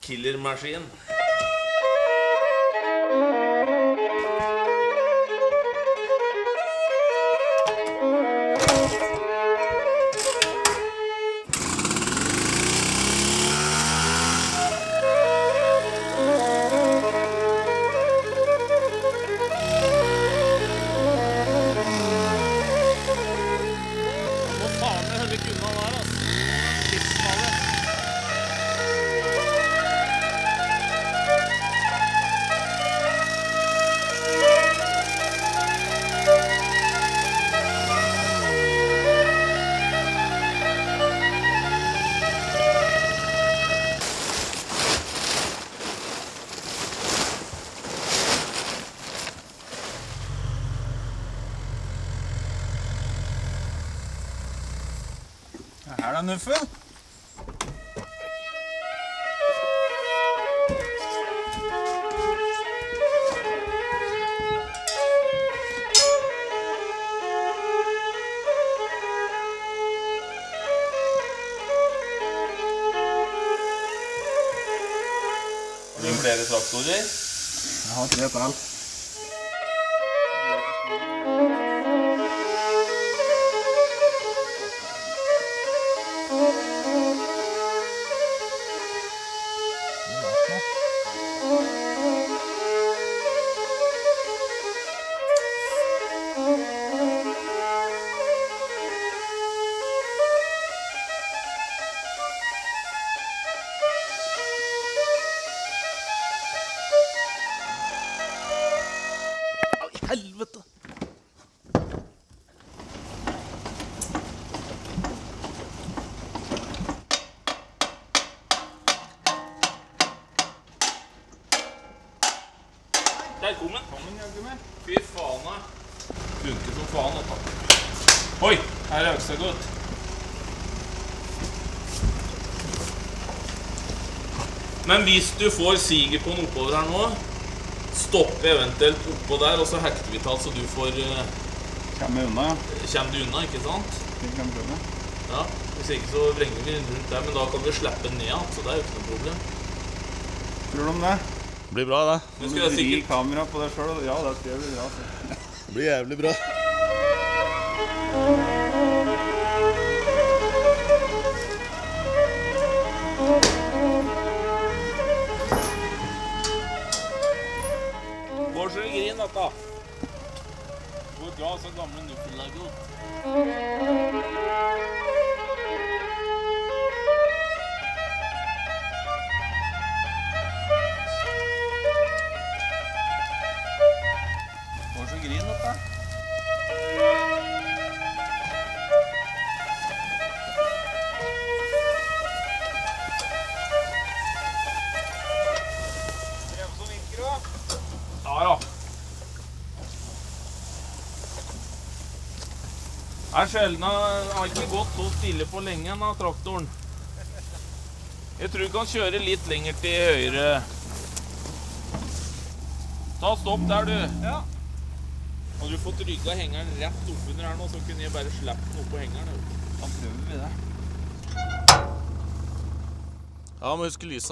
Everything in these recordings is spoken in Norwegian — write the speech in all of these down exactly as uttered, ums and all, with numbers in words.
killermaskin. Her da, Nuffe. Har du flere traktorer? Jeg har tre tall. Helvete! Der kom den. Fy faen da. Funker som faen da. Oi, her er øksa godt. Men hvis du får siger på den oppover her nå, stoppe eventuelt oppå der, og så hekter vi tall så du får... Uh, kommer unna, ja. Kommer du unna, ikke sant? Vi kan prøve. Ja, hvis ikke så vrenger vi rundt der, men da kan vi slippe den ned, så det er jo ikke noe problem. Tror du om det? Det blir bra, det. Du skal vri kamera på deg selv, ja, det skal bli bra. Det blir jævlig bra. Hvor så det grin, dette? Hvor bra så gamle nuffellaget opp. Hvor så grin, dette? Prøv som virker da. Ja, ja. Det er sjelden, det har ikke gått så stille på lenge enn av traktoren. Jeg tror du kan kjøre litt lenger til høyre. Ta stopp der, du. Ja. Hadde du fått rygga hengeren rett oppunder her nå, så kunne jeg bare slappe den opp på hengeren. Da prøver vi det. Ja, må huske lysa.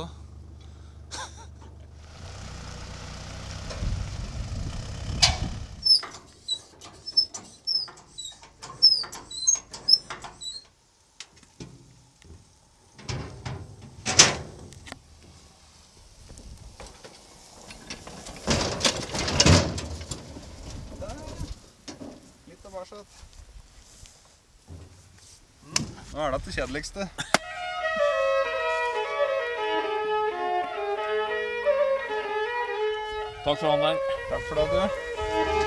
Nå er det det kjedeligste. Takk for han der. Takk for det, du.